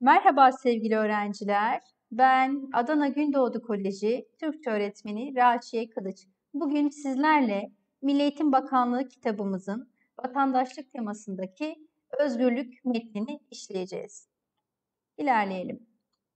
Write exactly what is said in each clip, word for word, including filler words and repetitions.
Merhaba sevgili öğrenciler. Ben Adana Gündoğdu Koleji Türkçe öğretmeni Raçiye Kılıç. Bugün sizlerle Milli Eğitim Bakanlığı kitabımızın vatandaşlık temasındaki özgürlük metnini işleyeceğiz. İlerleyelim.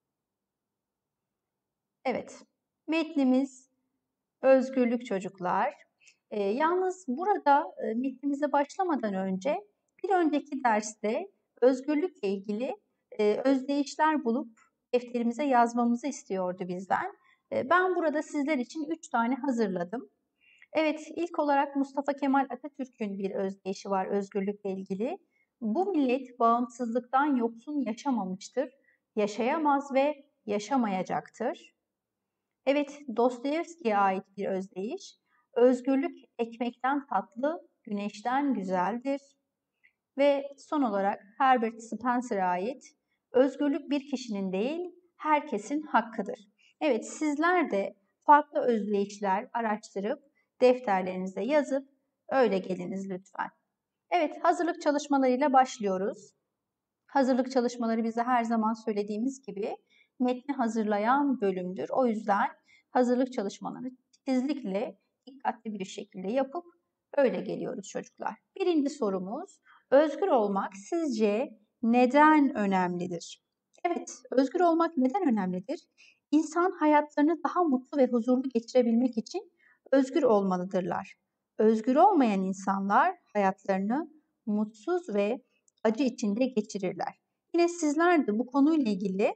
Evet, metnimiz özgürlük çocuklar. E, yalnız burada e, metnimize başlamadan önce bir önceki derste özgürlükle ilgili e, özdeyişler bulup defterimize yazmamızı istiyordu bizden. E, ben burada sizler için üç tane hazırladım. Evet, ilk olarak Mustafa Kemal Atatürk'ün bir özdeyişi var özgürlükle ilgili. Bu millet bağımsızlıktan yoksun yaşamamıştır, yaşayamaz ve yaşamayacaktır. Evet, Dostoyevski'ye ait bir özdeyiş. Özgürlük ekmekten tatlı, güneşten güzeldir. Ve son olarak Herbert Spencer'a ait özgürlük bir kişinin değil, herkesin hakkıdır. Evet, sizler de farklı özdeyişler araştırıp defterlerinize yazıp öyle geliniz lütfen. Evet, hazırlık çalışmalarıyla başlıyoruz. Hazırlık çalışmaları bize her zaman söylediğimiz gibi metni hazırlayan bölümdür. O yüzden hazırlık çalışmalarını titizlikle, dikkatli bir şekilde yapıp öyle geliyoruz çocuklar. Birinci sorumuz, özgür olmak sizce neden önemlidir? Evet, özgür olmak neden önemlidir? İnsan hayatlarını daha mutlu ve huzurlu geçirebilmek için özgür olmalıdırlar. Özgür olmayan insanlar hayatlarını mutsuz ve acı içinde geçirirler. Yine sizler de bu konuyla ilgili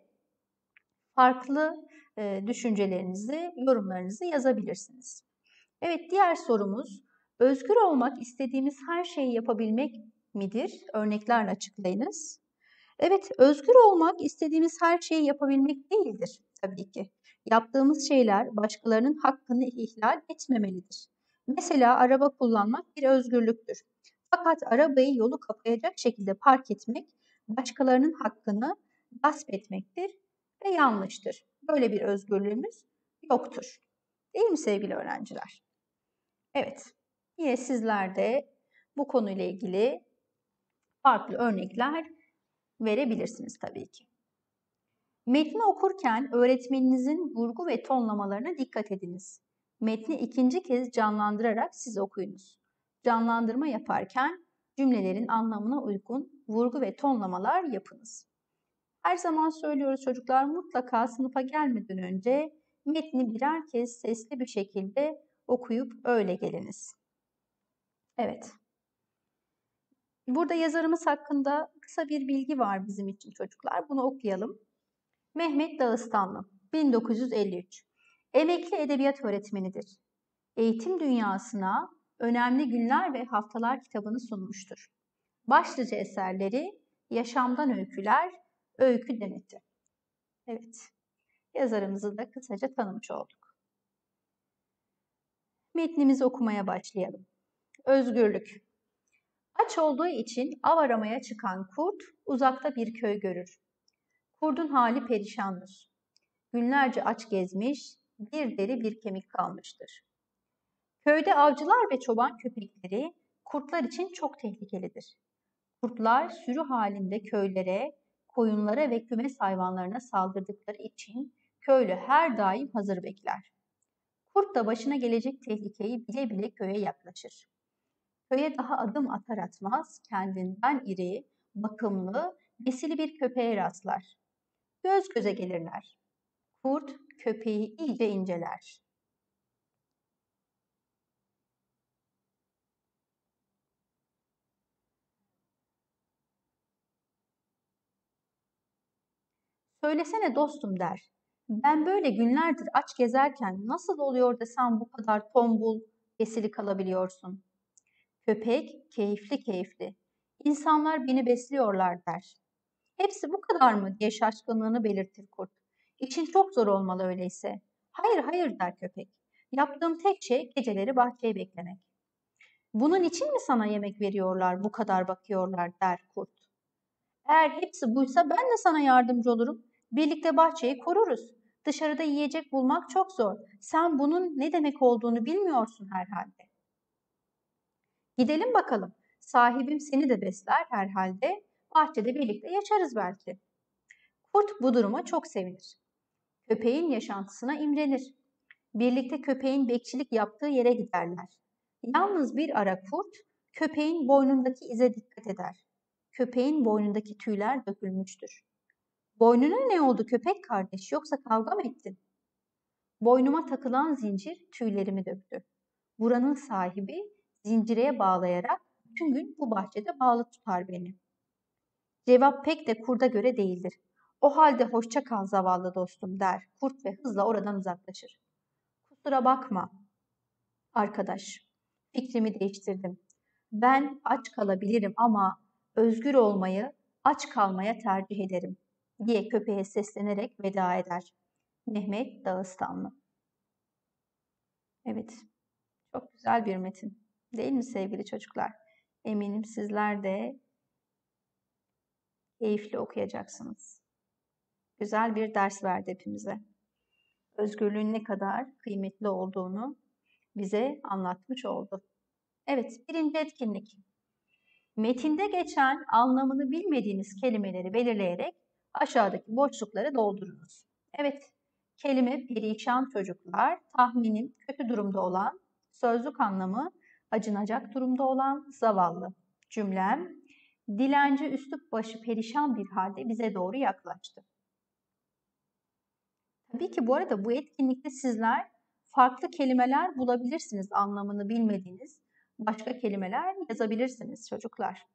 farklı e, düşüncelerinizi, yorumlarınızı yazabilirsiniz. Evet, diğer sorumuz, özgür olmak istediğimiz her şeyi yapabilmek midir? Örneklerle açıklayınız. Evet, özgür olmak istediğimiz her şeyi yapabilmek değildir tabii ki. Yaptığımız şeyler başkalarının hakkını ihlal etmemelidir. Mesela araba kullanmak bir özgürlüktür. Fakat arabayı yolu kapayacak şekilde park etmek başkalarının hakkını gasp etmektir ve yanlıştır. Böyle bir özgürlüğümüz yoktur. Değil mi sevgili öğrenciler? Evet, yine sizler de bu konuyla ilgili farklı örnekler verebilirsiniz tabii ki. Metni okurken öğretmeninizin vurgu ve tonlamalarına dikkat ediniz. Metni ikinci kez canlandırarak siz okuyunuz. Canlandırma yaparken cümlelerin anlamına uygun vurgu ve tonlamalar yapınız. Her zaman söylüyoruz çocuklar, mutlaka sınıfa gelmeden önce metni birer kez sesli bir şekilde okuyup öyle geliniz. Evet. Burada yazarımız hakkında kısa bir bilgi var bizim için çocuklar. Bunu okuyalım. Mehmet Dağıstanlı, bin dokuz yüz elli üç. Emekli edebiyat öğretmenidir. Eğitim dünyasına önemli günler ve haftalar kitabını sunmuştur. Başlıca eserleri Yaşamdan Öyküler, Öykü Demeti. Evet, yazarımızı da kısaca tanımış olduk. Metnimizi okumaya başlayalım. Özgürlük. Aç olduğu için av aramaya çıkan kurt uzakta bir köy görür. Kurdun hali perişandır. Günlerce aç gezmiş, bir deri bir kemik kalmıştır. Köyde avcılar ve çoban köpekleri kurtlar için çok tehlikelidir. Kurtlar sürü halinde köylere, koyunlara ve kümes hayvanlarına saldırdıkları için köylü her daim hazır bekler. Kurt da başına gelecek tehlikeyi bile bile köye yaklaşır. Köye daha adım atar atmaz kendinden iri, bakımlı, besili bir köpeğe rastlar. Göz göze gelirler. Kurt köpeği iyice inceler. Söylesene dostum der. Ben böyle günlerdir aç gezerken nasıl oluyor da sen bu kadar tombul, besili kalabiliyorsun? Köpek keyifli keyifli. İnsanlar beni besliyorlar der. Hepsi bu kadar mı diye şaşkınlığını belirtir kurt. İçin çok zor olmalı öyleyse. Hayır hayır der köpek. Yaptığım tek şey geceleri bahçeye beklemek. Bunun için mi sana yemek veriyorlar, bu kadar bakıyorlar der kurt. Eğer hepsi buysa ben de sana yardımcı olurum. Birlikte bahçeyi koruruz. Dışarıda yiyecek bulmak çok zor. Sen bunun ne demek olduğunu bilmiyorsun herhalde. Gidelim bakalım. Sahibim seni de besler herhalde. Bahçede birlikte yaşarız belki. Kurt bu duruma çok sevinir. Köpeğin yaşantısına imrenir. Birlikte köpeğin bekçilik yaptığı yere giderler. Yalnız bir ara kurt, köpeğin boynundaki ize dikkat eder. Köpeğin boynundaki tüyler dökülmüştür. Boynuna ne oldu köpek kardeş, yoksa kavga mı ettin? Boynuma takılan zincir tüylerimi döktü. Buranın sahibi zincire bağlayarak bütün gün bu bahçede bağlı tutar beni. Cevap pek de kurda göre değildir. O halde hoşça kal zavallı dostum der. Kurt ve hızla oradan uzaklaşır. Kusura bakma arkadaş, fikrimi değiştirdim. Ben aç kalabilirim ama özgür olmayı aç kalmaya tercih ederim diye köpeğe seslenerek veda eder. Mehmet Dağıstanlı. Evet, çok güzel bir metin. Değil mi sevgili çocuklar? Eminim sizler de keyifli okuyacaksınız. Güzel bir ders verdi hepimize. Özgürlüğün ne kadar kıymetli olduğunu bize anlatmış oldu. Evet, birinci etkinlik. Metinde geçen anlamını bilmediğiniz kelimeleri belirleyerek aşağıdaki boşlukları doldurunuz. Evet, kelime perişan çocuklar, tahminim kötü durumda olan, sözlük anlamı acınacak durumda olan, zavallı. Cümlem, dilenci üslup başı perişan bir halde bize doğru yaklaştı. Tabii ki bu arada bu etkinlikte sizler farklı kelimeler bulabilirsiniz, anlamını bilmediğiniz başka kelimeler yazabilirsiniz çocuklar.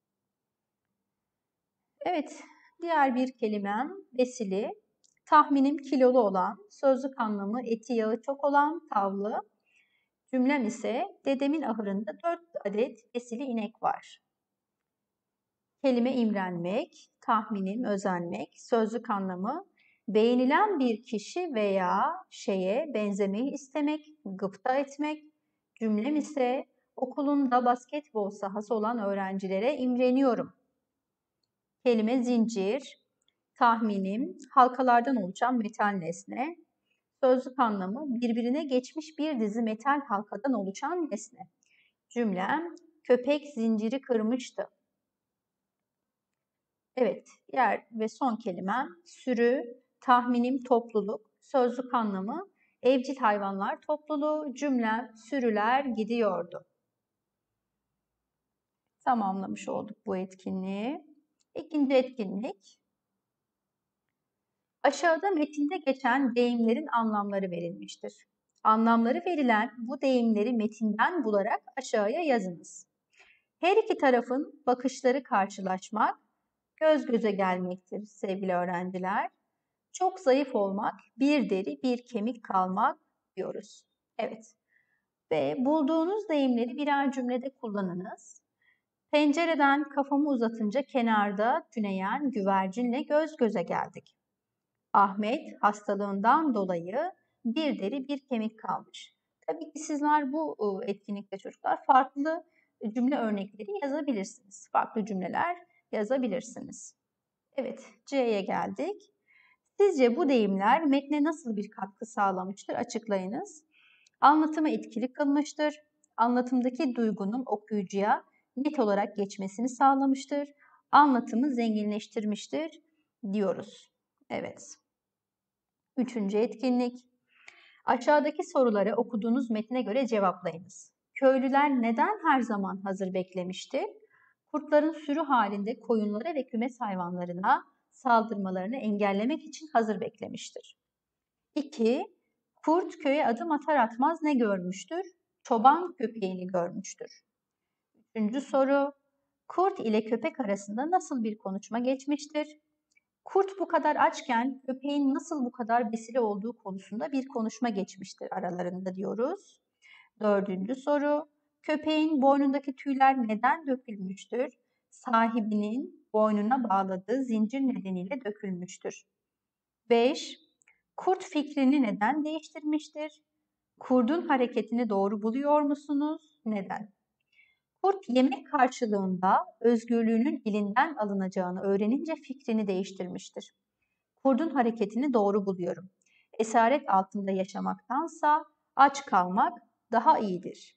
Evet, diğer bir kelimem besili. Tahminim kilolu olan, sözlük anlamı eti yağı çok olan, tavlı. Cümlem ise dedemin ahırında dört adet besili inek var. Kelime imrenmek, tahminim özenmek, sözlük anlamı beğenilen bir kişi veya şeye benzemeyi istemek, gıpta etmek. Cümlem ise okulunda basketbol sahası olan öğrencilere imreniyorum. Kelime zincir, tahminim halkalardan oluşan metal nesne. Sözlük anlamı birbirine geçmiş bir dizi metal halkadan oluşan nesne. Cümlem köpek zinciri kırmıştı. Evet, diğer ve son kelimem sürü, tahminim topluluk, sözlük anlamı evcil hayvanlar topluluğu, cümlem sürüler gidiyordu. Tamamlamış olduk bu etkinliği. İkinci etkinlik. Aşağıda metinde geçen deyimlerin anlamları verilmiştir. Anlamları verilen bu deyimleri metinden bularak aşağıya yazınız. Her iki tarafın bakışları karşılaşmak, göz göze gelmektir sevgili öğrenciler. Çok zayıf olmak, bir deri bir kemik kalmak diyoruz. Evet. Ve bulduğunuz deyimleri birer cümlede kullanınız. Pencereden kafamı uzatınca kenarda tüneyen güvercinle göz göze geldik. Ahmet hastalığından dolayı bir deri bir kemik kalmış. Tabii ki sizler bu etkinlikte çocuklar farklı cümle örnekleri yazabilirsiniz. Farklı cümleler yazabilirsiniz. Evet, C'ye geldik. Sizce bu deyimler metne nasıl bir katkı sağlamıştır? Açıklayınız. Anlatımı etkili kılmıştır. Anlatımdaki duygunun okuyucuya net olarak geçmesini sağlamıştır. Anlatımı zenginleştirmiştir diyoruz. Evet. Üçüncü etkinlik. Aşağıdaki soruları okuduğunuz metne göre cevaplayınız. Köylüler neden her zaman hazır beklemişti? Kurtların sürü halinde koyunlara ve kümes hayvanlarına saldırmalarını engellemek için hazır beklemiştir. İki. Kurt köye adım atar atmaz ne görmüştür? Çoban köpeğini görmüştür. Üçüncü soru. Kurt ile köpek arasında nasıl bir konuşma geçmiştir? Kurt bu kadar açken köpeğin nasıl bu kadar besili olduğu konusunda bir konuşma geçmiştir aralarında diyoruz. Dördüncü soru. Köpeğin boynundaki tüyler neden dökülmüştür? Sahibinin boynuna bağladığı zincir nedeniyle dökülmüştür. Beş. Kurt fikrini neden değiştirmiştir? Kurdun hareketini doğru buluyor musunuz? Neden? Kurt yemek karşılığında özgürlüğünün elinden alınacağını öğrenince fikrini değiştirmiştir. Kurdun hareketini doğru buluyorum. Esaret altında yaşamaktansa aç kalmak daha iyidir.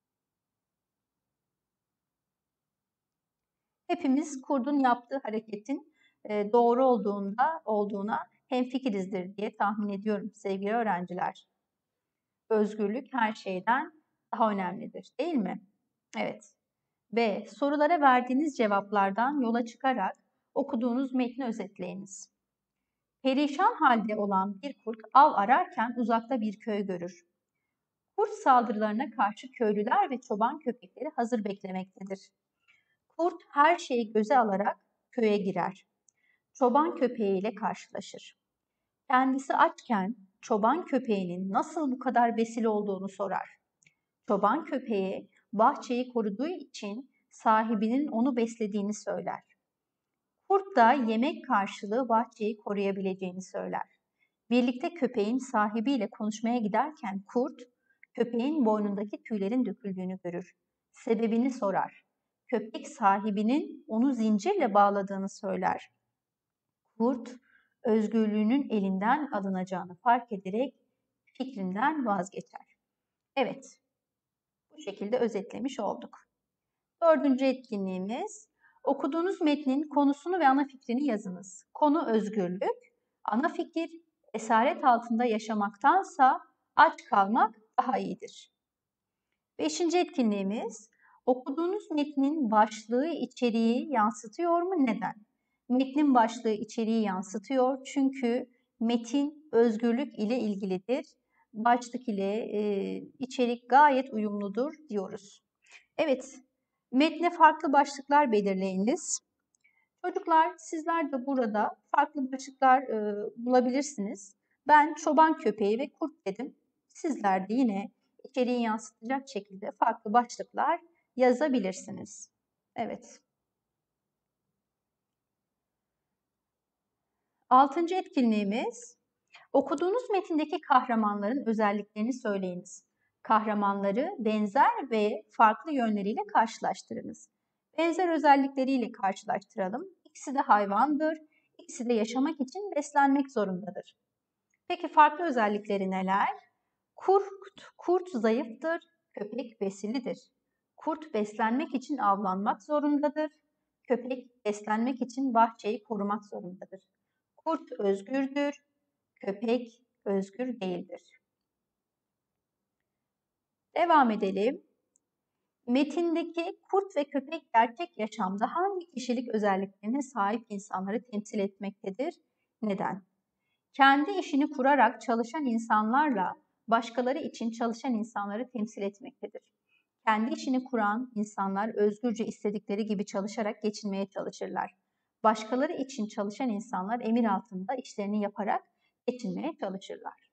Hepimiz kurdun yaptığı hareketin e, doğru olduğunda olduğuna hemfikirizdir diye tahmin ediyorum sevgili öğrenciler. Özgürlük her şeyden daha önemlidir, değil mi? Evet. B. Sorulara verdiğiniz cevaplardan yola çıkarak okuduğunuz metni özetleyiniz. Perişan halde olan bir kurt av ararken uzakta bir köy görür. Kurt saldırılarına karşı köylüler ve çoban köpekleri hazır beklemektedir. Kurt her şeyi göze alarak köye girer. Çoban köpeğiyle karşılaşır. Kendisi açken çoban köpeğinin nasıl bu kadar besil olduğunu sorar. Çoban köpeği bahçeyi koruduğu için sahibinin onu beslediğini söyler. Kurt da yemek karşılığı bahçeyi koruyabileceğini söyler. Birlikte köpeğin sahibiyle konuşmaya giderken kurt, köpeğin boynundaki tüylerin döküldüğünü görür. Sebebini sorar. Köpek sahibinin onu zincirle bağladığını söyler. Kurt, özgürlüğünün elinden alınacağını fark ederek fikrinden vazgeçer. Evet, bu şekilde özetlemiş olduk. Dördüncü etkinliğimiz, okuduğunuz metnin konusunu ve ana fikrini yazınız. Konu özgürlük, ana fikir esaret altında yaşamaktansa aç kalmak daha iyidir. Beşinci etkinliğimiz, okuduğunuz metnin başlığı içeriği yansıtıyor mu? Neden? Metnin başlığı içeriği yansıtıyor çünkü metin özgürlük ile ilgilidir. Başlık ile e, içerik gayet uyumludur diyoruz. Evet, metne farklı başlıklar belirleyiniz. Çocuklar sizler de burada farklı başlıklar e, bulabilirsiniz. Ben çoban köpeği ve kurt dedim. Sizler de yine içeriği yansıtacak şekilde farklı başlıklar yazabilirsiniz. Evet. Altıncı etkinliğimiz, okuduğunuz metindeki kahramanların özelliklerini söyleyiniz. Kahramanları benzer ve farklı yönleriyle karşılaştırınız. Benzer özellikleriyle karşılaştıralım. İkisi de hayvandır. İkisi de yaşamak için beslenmek zorundadır. Peki farklı özellikleri neler? Kurt, kurt zayıftır, köpek besilidir. Kurt beslenmek için avlanmak zorundadır. Köpek beslenmek için bahçeyi korumak zorundadır. Kurt özgürdür, köpek özgür değildir. Devam edelim. Metindeki kurt ve köpek gerçek yaşamda hangi kişilik özelliklerine sahip insanları temsil etmektedir? Neden? Kendi işini kurarak çalışan insanlarla başkaları için çalışan insanları temsil etmektedir. Kendi işini kuran insanlar özgürce istedikleri gibi çalışarak geçinmeye çalışırlar. Başkaları için çalışan insanlar emir altında işlerini yaparak geçinmeye çalışırlar.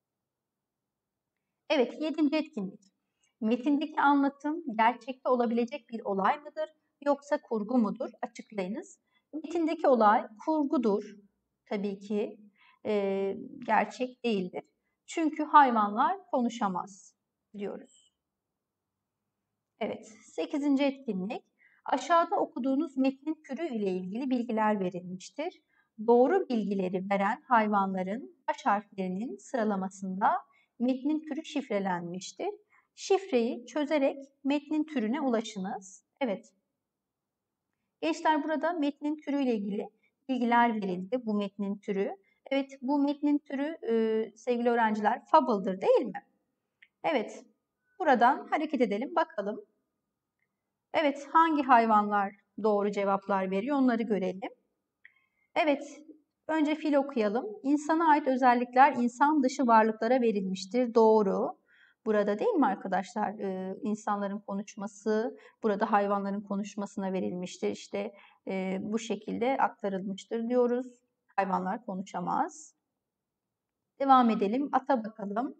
Evet, yedinci etkinlik. Metindeki anlatım gerçekte olabilecek bir olay mıdır yoksa kurgu mudur? Açıklayınız. Metindeki olay kurgudur. Tabii ki e, gerçek değildir. Çünkü hayvanlar konuşamaz diyoruz. Evet, sekizinci etkinlik. Aşağıda okuduğunuz metnin türü ile ilgili bilgiler verilmiştir. Doğru bilgileri veren hayvanların baş harflerinin sıralamasında metnin türü şifrelenmiştir. Şifreyi çözerek metnin türüne ulaşınız. Evet. Gençler burada metnin türü ile ilgili bilgiler verildi. Bu metnin türü. Evet, bu metnin türü e, sevgili öğrenciler fable'dır değil mi? Evet. Buradan hareket edelim bakalım. Evet, hangi hayvanlar doğru cevaplar veriyor onları görelim. Evet, önce fil okuyalım. İnsana ait özellikler insan dışı varlıklara verilmiştir. Doğru. Burada değil mi arkadaşlar? Ee, insanların konuşması, burada hayvanların konuşmasına verilmiştir. İşte e, bu şekilde aktarılmıştır diyoruz. Hayvanlar konuşamaz. Devam edelim. Ata bakalım.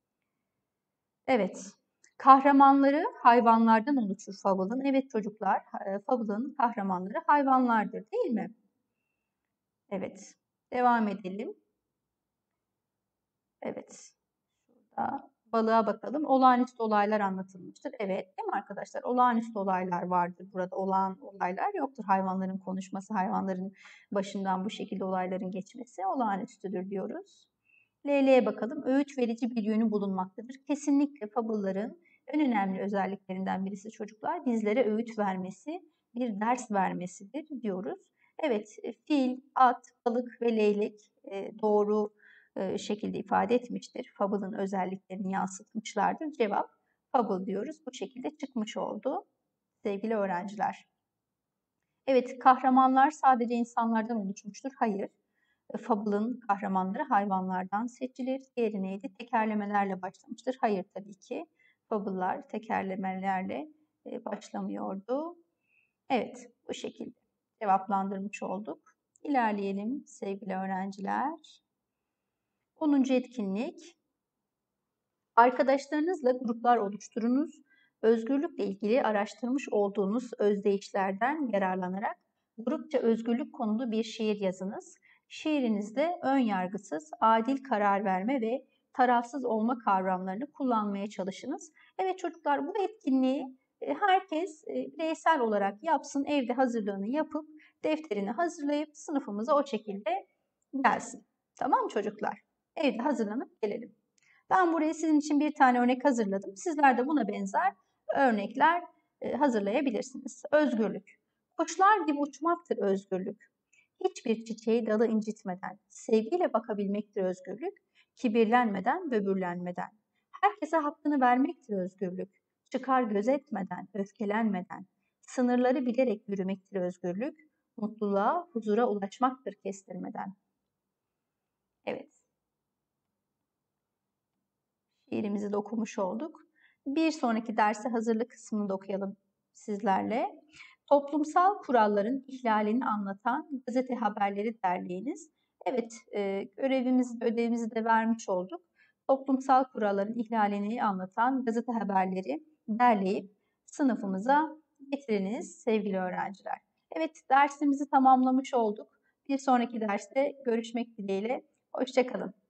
Evet. Kahramanları hayvanlardan oluşur Fable'ın. Evet çocuklar, Fable'ın kahramanları hayvanlardır değil mi? Evet. Devam edelim. Evet. Şurada balığa bakalım. Olağanüstü olaylar anlatılmıştır. Evet değil mi arkadaşlar? Olağanüstü olaylar vardır. Burada olağan olaylar yoktur. Hayvanların konuşması, hayvanların başından bu şekilde olayların geçmesi olağanüstüdür diyoruz. Leyle'ye bakalım. Öğüt verici bir yönü bulunmaktadır. Kesinlikle fable'ların en önemli özelliklerinden birisi çocuklar bizlere öğüt vermesi, bir ders vermesidir diyoruz. Evet, e, fil, at, balık ve leylek e, doğru e, şekilde ifade etmiştir. Fable'ın özelliklerini yansıtmışlardır. Cevap Fable diyoruz. Bu şekilde çıkmış oldu sevgili öğrenciler. Evet, kahramanlar sadece insanlardan oluşmuştur. Hayır. E, Fable'ın kahramanları hayvanlardan seçilir. Diğeri neydi? Tekerlemelerle başlamıştır. Hayır tabii ki. Fable'lar tekerlemelerle e, başlamıyordu. Evet, bu şekilde cevaplandırmış olduk. İlerleyelim sevgili öğrenciler. onuncu etkinlik. Arkadaşlarınızla gruplar oluşturunuz. Özgürlükle ilgili araştırmış olduğunuz özdeyişlerden yararlanarak grupça özgürlük konulu bir şiir yazınız. Şiirinizde ön yargısız, adil karar verme ve tarafsız olma kavramlarını kullanmaya çalışınız. Evet çocuklar, bu etkinliği e, herkes e, bireysel olarak yapsın, evde hazırlığını yapıp defterini hazırlayıp sınıfımıza o şekilde gelsin. Tamam mı çocuklar? Evde hazırlanıp gelelim. Ben buraya sizin için bir tane örnek hazırladım. Sizler de buna benzer örnekler e, hazırlayabilirsiniz. Özgürlük. Kuşlar gibi uçmaktır özgürlük. Hiçbir çiçeği dalı incitmeden, sevgiyle bakabilmektir özgürlük. Kibirlenmeden, böbürlenmeden. Herkese hakkını vermektir özgürlük. Çıkar gözetmeden, öfkelenmeden. Sınırları bilerek yürümektir özgürlük. Mutluluğa, huzura ulaşmaktır kestirmeden. Evet. Şiirimizi de okumuş olduk. Bir sonraki derse hazırlık kısmını da okuyalım sizlerle. Toplumsal kuralların ihlalini anlatan gazete haberleri derleyiniz. Evet, e, görevimizi, ödevimizi de vermiş olduk. Toplumsal kuralların ihlalini anlatan gazete haberleri derleyip sınıfımıza getiriniz sevgili öğrenciler. Evet, dersimizi tamamlamış olduk. Bir sonraki derste görüşmek dileğiyle. Hoşça kalın.